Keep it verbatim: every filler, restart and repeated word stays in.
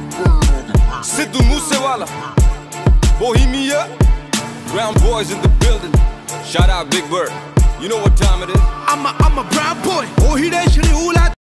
Sidhu Moosewala, Bohemia, Brown boys in the building. Shout out Big Bird. You know what time it is? I'm a, I'm a brown boy. Oh, he